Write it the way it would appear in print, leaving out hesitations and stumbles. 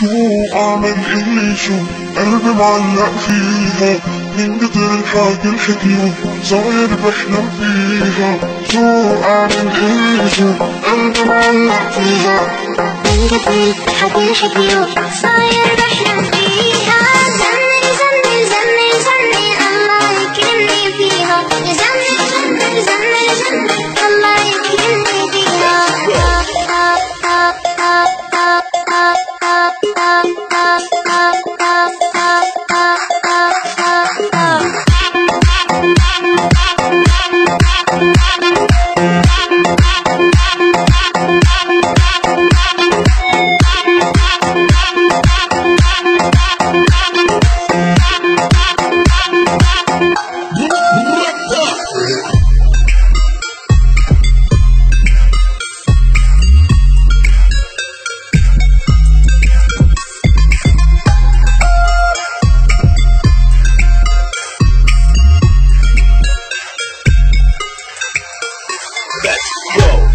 شو أعمل اللي شو قلبي معلق فيها من قدر الحاجة الحكيو صاير بحلم فيها. شو أعمل اللي شو قلبي معلق فيها من قدر الحاجة الحكيو صاير بحلم فيها. زمر زمر زمر زمر الله يكرمني فيها. زمر زمر زمر زمر الله يكرمني فيها. Let's go.